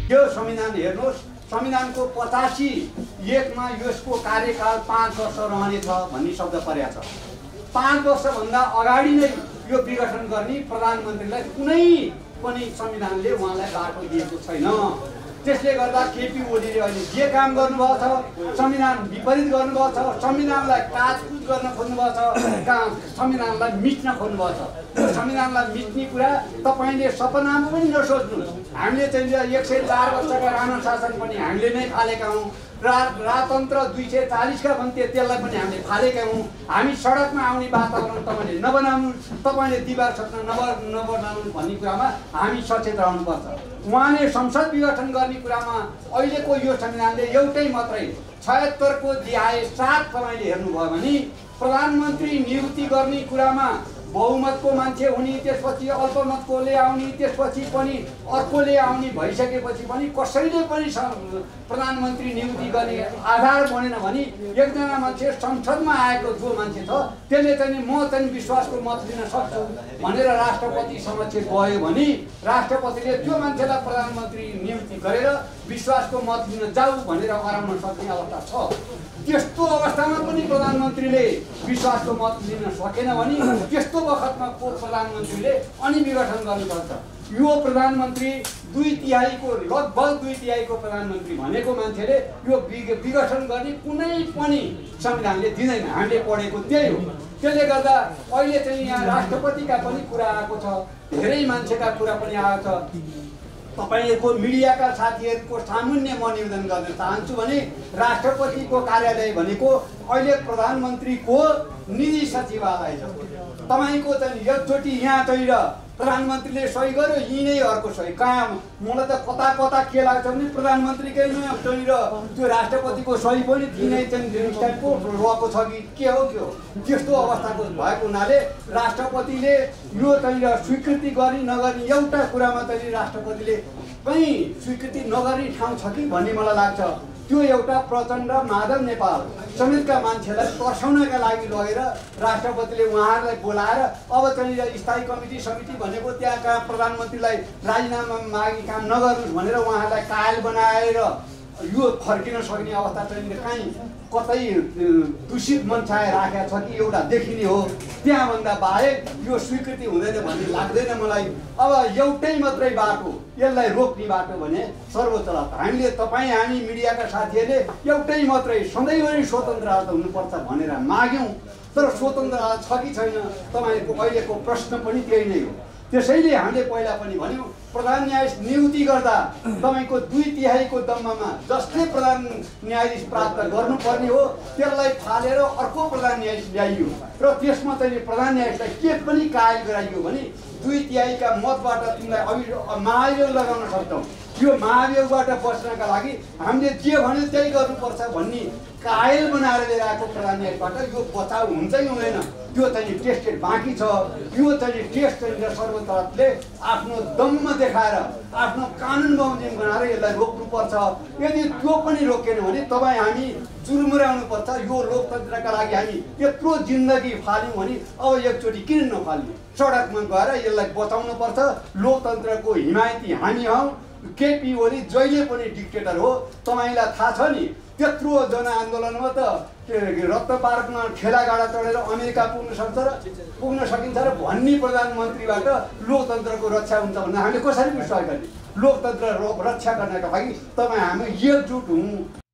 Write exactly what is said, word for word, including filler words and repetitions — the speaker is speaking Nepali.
यो संविधान हेर्नुहोस्, संविधानको पचासी एकमा यसको कार्यकाल पाँच वर्ष रहनेछ भन्ने शब्द परेको छ। पाँच वर्षभन्दा अगाडि नै यो विघटन गर्ने प्रधानमन्त्रीलाई कुनै पनि संविधानले उहाँलाई बाटो दिएको छैन। त्यसले गर्दा केपी ओलीले अहिले जे काम गर्नुभएको छ, संविधान विपरीत गर्नुभएको छ, संविधानलाई काटकुट गर्न खोज्नुभएको छ, संविधानलाई मिच्न खोज्नुभएको छ। संविधानलाई मिच्ने कुरा तपाईँले सपनामा पनि नसोच्नुहोस्। हामीले चाहिँ एक सय चार वर्षका राणा शासन पनि हामीले नै फालेका हौँ। रा राजतन्त्र दुई सय चालिसका भन्थे त्यसलाई पनि हामीले फालेका हौँ। हामी सडकमा आउने वातावरण तपाईँले नबनाउनु, तपाईँले दिवार सट्न नब नबनाउनु भन्ने कुरामा हामी सचेत रहनुपर्छ। उहाँले संसद विघटन गर्ने कुरामा अहिलेको यो संविधानले एउटै मात्रै छयत्तरको दिहाए सात तपाईँले हेर्नुभयो भने प्रधानमन्त्री नियुक्ति गर्ने कुरामा बहुमतको मान्छे हुने, त्यसपछि अल्पमतकोले आउने, त्यसपछि पनि अर्कोले आउने भइसकेपछि पनि कसैले पनि प्रधानमन्त्री नियुक्ति गर्ने आधार बनेन भने एकजना मान्छे संसदमा आएको जो मान्छे छ त्यसले चाहिँ म चाहिँ विश्वासको मत लिन सक्छु भनेर राष्ट्रपति समक्ष गयो भने राष्ट्रपतिले त्यो मान्छेलाई प्रधानमन्त्री नियुक्ति गरेर विश्वासको मत लिन जाऊ भनेर गराउन सक्ने अवस्था छ। त्यस्तो अवस्थामा पनि प्रधानमन्त्रीले विश्वासको मत लिन सकेन भने त्यस्तो वखतमा को प्रधानमन्त्रीले अनि विघटन गर्नुपर्छ। यो प्रधानमन्त्री दुई तिहाईको लगभग दुई तिहाईको प्रधानमन्त्री भनेको मान्छेले यो विघटन गर्ने कुनै पनि संविधानले दिँदैन। हामीले पढेको त्यही हो। त्यसले गर्दा अहिले चाहिँ यहाँ राष्ट्रपतिका पनि कुरा आएको छ, धेरै मान्छेका कुरा पनि आएको छ। तपाईको मिडियाका साथीहरूको सामान्य म निवेदन गर्न चाहन्छु भने राष्ट्रपतिको कार्यालय भनेको अहिले प्रधानमन्त्रीको निजी सचिवालय छ। तपाईको चाहिँ एकचोटि यहाँ चाहिँ प्रधानमन्त्रीले सही गर्यो यी नै अर्को सही कहाँ मलाई त कता कता के लाग्छ भने प्रधानमन्त्रीकै नै चाहिँ त्यो राष्ट्रपतिको सही पनि तिनै चाहिँ टाइपको रहेको छ कि के हो के हो त्यस्तो अवस्थाको भएको हुनाले राष्ट्रपतिले यो चाहिँ स्वीकृति गर्ने नगर्ने एउटा कुरामा चाहिँ राष्ट्रपतिले कहीँ स्वीकृति नगर्ने ठाउँ छ कि भन्ने मलाई लाग्छ। त्यो एउटा प्रचण्ड माधव नेपाल समेतका मान्छेलाई तर्साउनका लागि लगेर राष्ट्रपतिले उहाँहरूलाई बोलाएर अब चाहिँ स्थायी कमिटी समिति भनेको त्यहाँका प्रधानमन्त्रीलाई राजीनामा माग्ने काम नगर्नुहोस् भनेर उहाँहरूलाई कायल बनाएर यो फर्किन सक्ने अवस्था चाहिँ कहीँ कतै दूषित मन्छाए राखेको छ कि एउटा देखिने हो। त्यहाँभन्दा बाहेक यो स्वीकृति हुँदैन भन्ने लाग्दैन मलाई। अब एउटै मात्रै बाटो यसलाई रोक्ने बाटो भने सर्वोच्च अदालत। हामीले तपाईँ हामी मिडियाका साथीहरूले एउटै मात्रै सधैँभरि स्वतन्त्र अदालत हुनुपर्छ भनेर माग्यौँ, तर स्वतन्त्र अदालत छ कि छैन तपाईँको अहिलेको प्रश्न पनि त्यही नै हो। त्यसैले हामीले पहिला पनि भन्यौँ प्रधान न्यायाधीश नियुक्ति गर्दा तपाईँको दुई तिहाईको दम्बमा जसले प्रधान न्यायाधीश प्राप्त गर्नुपर्ने हो त्यसलाई फालेर अर्को प्रधान न्यायाधीश ल्याइयो र त्यसमा चाहिँ प्रधान न्यायाधीशलाई के पनि कायल गराइयो भने दुई तिहाईका मतबाट तिमीलाई अभि महाभियोग लगाउन सक्छौ। यो महाभियोगबाट बच्नका लागि हामीले जे भन्यो त्यही गर्नुपर्छ भन्ने कायल बनाएर लिएर आएको प्रधान न्यायाधीशबाट यो बचाउ हुन्छ कि हुँदैन त्यो चाहिँ टेस्टेड बाँकी छ। यो चाहिँ टेस्ट चाहिँ सर्वोच्च अदालतले आफ्नो दम्म देखाएर आफ्नो कानुन बमोजिम बनाएर यसलाई रोक्नुपर्छ। यदि त्यो पनि रोकेन भने तपाईँ हामी जुर्मुराउनुपर्छ। यो लोकतन्त्रका लागि हामी यत्रो जिन्दगी फाल्यौँ भने अब एकचोटि किन नफाल्ने, सडकमा गएर यसलाई बचाउनुपर्छ। लोकतन्त्रको हिमायती हामी हौँ। केपी ओली जहिले पनि डिक्टेटर हो, तपाईँलाई थाहा छ नि। त्यत्रो जनआन्दोलनमा त रत्न पार्कमा ठेलागाडा चढेर अमेरिका पुग्न सक्छ र पुग्न सकिन्छ र भन्ने प्रधानमन्त्रीबाट लोकतन्त्रको रक्षा हुन्छ भन्दा हामीले कसरी विश्वास गर्ने। लोकतन्त्र रक्षा गर्नका लागि तपाईँ हामी एकजुट हौँ।